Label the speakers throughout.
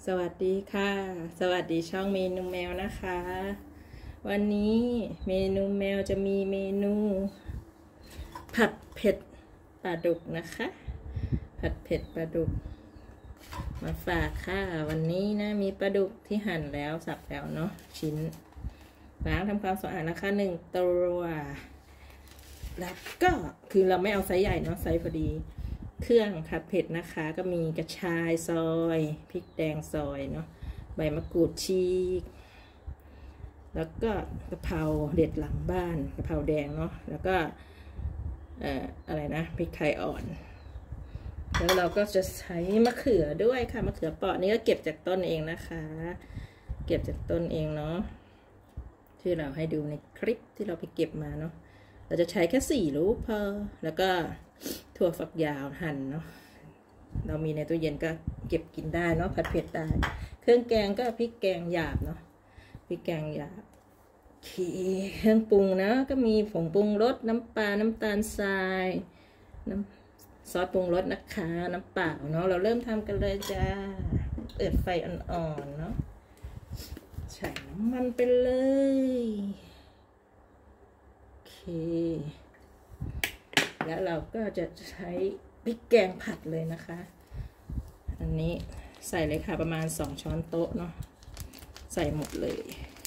Speaker 1: วัสดีค่ะสวัสดีช่องเมนูแมวนะคะวันนี้เมนูแมวจะมีเมนูผัดเผ็ดปลาดุกนะคะผัดเผ็ดปลาดุกมาฝากค่ะวันนี้นะมีปลาดุกที่หั่นแล้วสับแล้วเนาะชิ้นล้างทำความสะอาดนะคะ1 ตัวแล้วก็คือเราไม่เอาไซส์ใหญ่เนาะไซส์พอดีเครื่องผัดเผ็ดนะคะก็มีกระชายซอยพริกแดงซอยเนาะใบมะกรูดฉีกแล้วก็กะเพราเด็ดหลังบ้านกะเพราแดงเนาะแล้วก็อะไรนะพริกไทยอ่อนแล้วเราก็จะใช้มะเขือด้วยค่ะมะเขือเปราะนี่ก็เก็บจากต้นเองนะคะเก็บจากต้นเองเนาะที่เราให้ดูในคลิปที่เราไปเก็บมาเนาะเราจะใช้แค่4 ลูกพอแล้วก็ถั่วฝักยาวหั่นเนาะเรามีในตู้เย็นก็เก็บกินได้เนาะผัดเผ็ดได้เครื่องแกงก็พริกแกงหยาบเนาะพริกแกงหยาบเครื่องปรุงนะก็มีผงปรุงรสน้ำปลาน้ำตาลทรายซอสปรุงรสนะคะน้ำเปล่าเนาะเราเริ่มทำกันเลยจ้าเปิดไฟอ่อนๆเนาะใส่น้ำมันไปเลยโอเคแล้วเราก็จะใช้พริกแกงผัดเลยนะคะอันนี้ใส่เลยค่ะประมาณ2 ช้อนโต๊ะเนาะใส่หมดเลย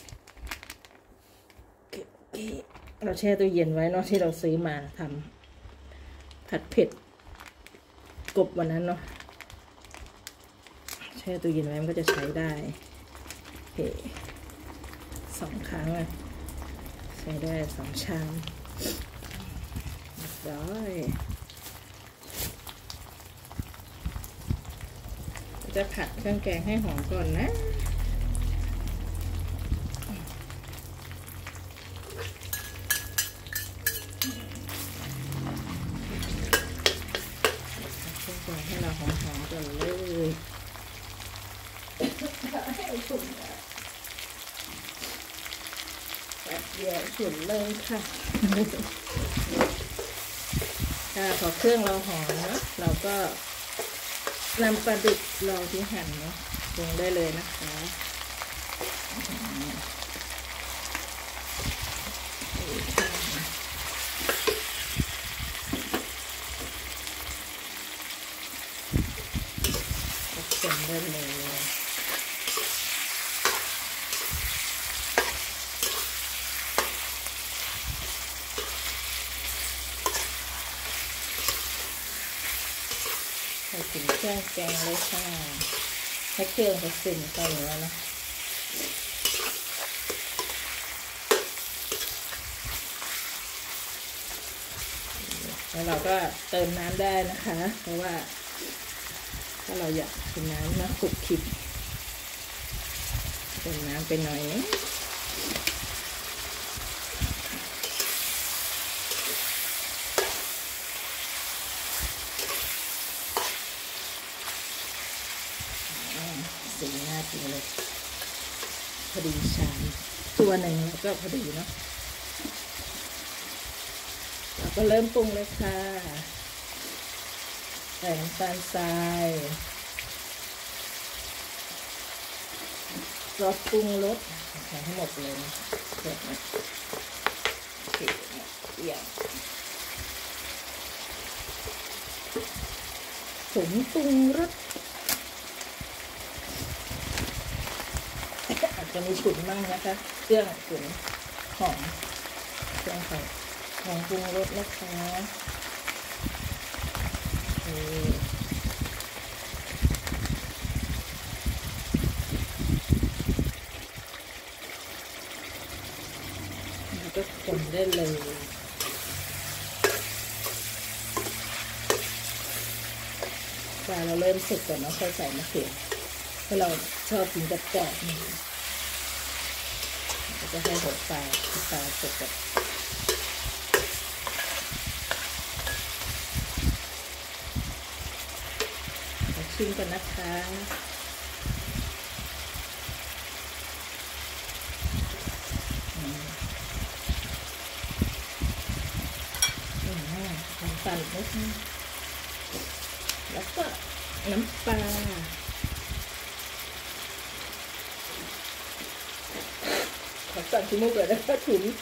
Speaker 1: เราแช่ตู้เย็นไว้เนาะที่เราซื้อมาทำผัดเผ็ดกบวันนั้นเนาะแช่ตู้เย็นไว้มันก็จะใช้ได้โอเค2 ครั้งเลยใช้ได้2 ชามร้อยจะผัดเครื่องแกงให้หอมก่อนนะเครื่องแกงให้เราหอมๆก่อนเลยแบบเดียวฉุนเลยค่ะพอเครื่องเราหอมเนาะเราก็นำปลาดุกเราที่หั่นเนาะลงได้เลยนะคะคนได้เลยใส่ถึงเครื่องแกงเลยค่ะให้เครื่องไปซึมเข้าเนื้อนะแล้วเราก็เติมน้ำได้นะคะเพราะว่าถ้าเราอยากกินน้ำนะขุกขิดเติมน้ำไปหน่อยนึงสีน่ากินเลยพอดีชามตัวหนึ่งแล้วก็พอดีเนาะเราก็เริ่มปรุงเลยค่ะใส่น้ำตาลทรายซอสปรุงรสใส่ให้หมดเลยนะเผ็ดนะเผ็ดอย่างผงปรุงรสอาจจะมีฉุนบ้างนะคะเครื่องฉุนหอมเครื่องหอมปรุงรสนะคะแล้วก็คนได้เลยปลาเราเริ่มสุกก่อนเนาะค่อยใส่มะเขือถ้าเราชอบกินกรอบนี่ก็จะให้หัวปลาสุกกับชิมกันนะคะน้ำตาลนิดนึงแล้วก็น้ำปลาสั่นขี้มูกเลยแล้วก็ถุน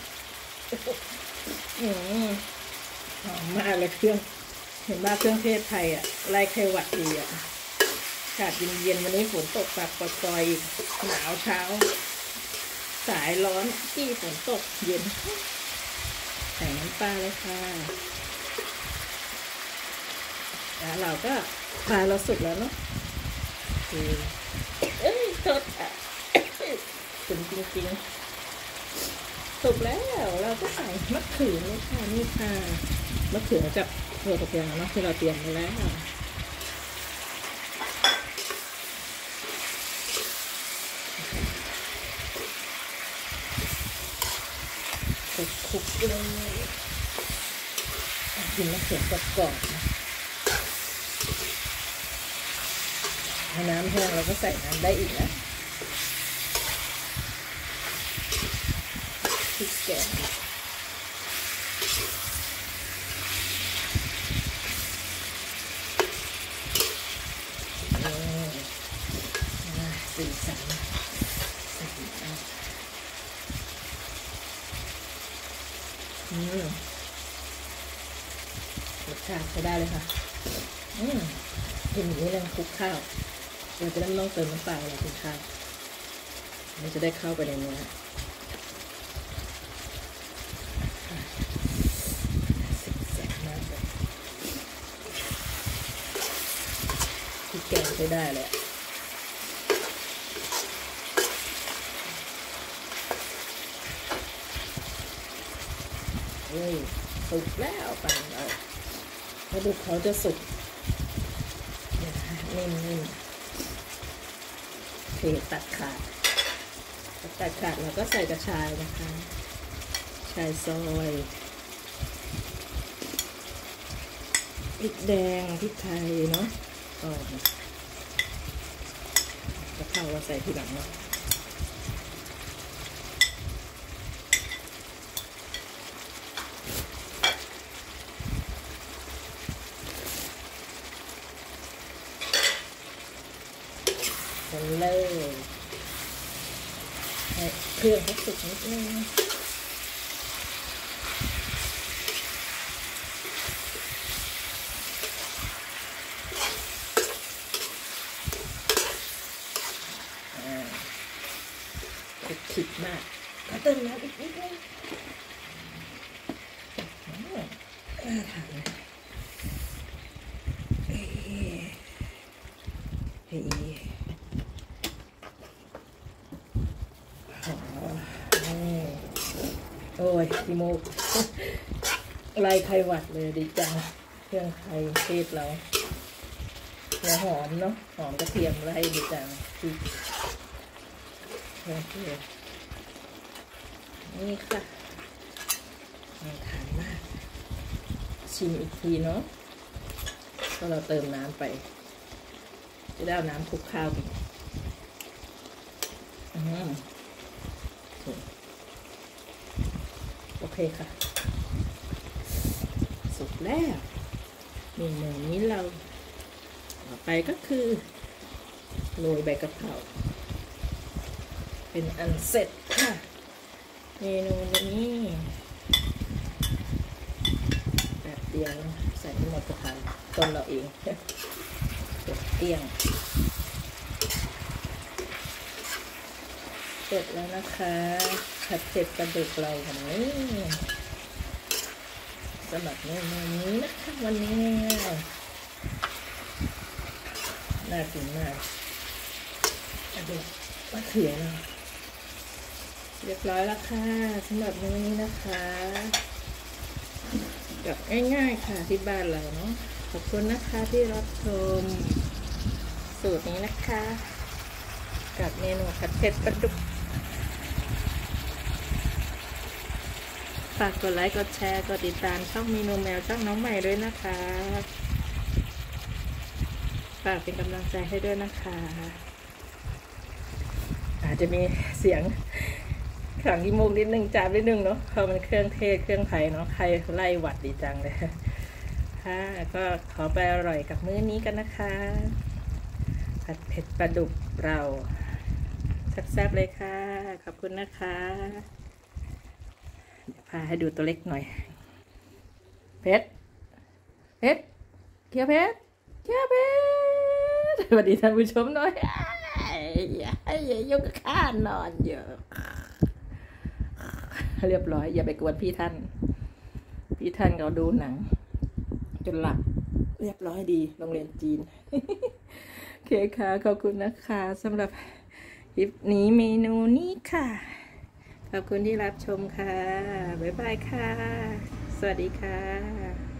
Speaker 1: หอมมากเลยเครื่องเห็นว่าเครื่องเทศไทยอ่ะไล่ไข้หวัดดีอ่ะอากาศเย็นๆวันนี้ฝนตกปปล่อยอีกหนาวเช้าสายร้อนที่ฝนตกเย็นใส่น้ำปลาเลยค่ะแล้วเราก็ปลาเราสุกแล้วเนาะสดอ่ะสุกจริงๆสุกแล้วเราก็ใส่มะเขือเลยค่ะนี่ค่ะมะเขือกับถั่วฝักยาวเนาะที่เราเตรียมไว้แล้วคลุกเลยกินมะเขือกรอบๆนะถ้าน้ำแห้งเราก็ใส่น้ำได้อีกนะพริกแกงสีสันรสชาติใช้ได้เลยค่ะอย่างนี้เลยคลุกข้าวเราจะไม่ต้องเติมน้ำเปล่าเราคลุกข้าวมันจะได้เข้าไปในเนื้อแซ่บมากเลยพริกแกงใช้ได้เลยสุกแล้วปลาเราปลาดุกเขาจะสุกนิ่มๆเทตัดขาดเราก็ใส่กระชายนะคะชายซอยพริกแดงพริกไทยเนาะกระเพราเราใส่ทีหลังเนาะเลยให้เครื่องเขาสุกนิดนึงขิดมากก็เติมน้ำอีกนิดนึงน่าทานเลยโอ้ยขี้มูกไล่ไข้หวัดเลยดีจังเครื่องไทยเทศเราหัวหอมเนาะหอมกระเทียมไล่ดีจังคือโอเคนี่ค่ะน่าทานมากชิมอีกทีเนาะก็เราเติมน้ำไปจะได้เอาน้ำคลุกข้าวอีกโอเคค่ะสุกแล้วเมนูนี้เราต่อไปก็คือโรยใบกะเพราเป็นอันเสร็จค่ะเมนูนี้แบบเดียวใส่หมดกระเพราต้นเราเองเตี้ยงเสร็จแล้วนะคะผัดเผ็ดปลาดุกเราของนี้สำหรับเมนูนี้นะคะวันนี้ง่ายๆน่ากินมากปลาดุกมะเขือเราเรียบร้อยแล้วค่ะสำหรับเมนูนี้นะคะแบบง่ายๆค่ะที่บ้านเราเนาะขอบคุณนะคะที่รับชมสูตรนี้นะคะกับเมนูผัดเผ็ดปลาดุกฝากกดไลค์กดแชร์กดติดตามช่องเมนูแมวช่องน้องใหม่ด้วยนะคะฝากเป็นกำลังใจให้ด้วยนะคะอาจจะมีเสียงขังขี้มูกนิดนึงจามนิดนึงเนาะเพราะมันเครื่องเทศเครื่องไทยเนาะใครไล่หวัดดีจังเลยค่ะก็ขอไปอร่อยกับมื้อนี้กันนะคะผัดเผ็ดปลาดุกเราแซ่บๆเลยค่ะขอบคุณนะคะพาให้ดูตัวเล็กหน่อยเพชรเกียวเพชรสวัสดีท่านผู้ชมหน่อยอย่ายกข้านอนเยอะเรียบร้อยอย่าไปกวนพี่ท่านเขาดูหนังจนหลับเรียบร้อยดีโรงเรียนจีนโอเคค่ะขอบคุณนะคะสำหรับคลิปนี้เมนูนี้ค่ะขอบคุณที่รับชมค่ะบ๊ายบายค่ะสวัสดีค่ะ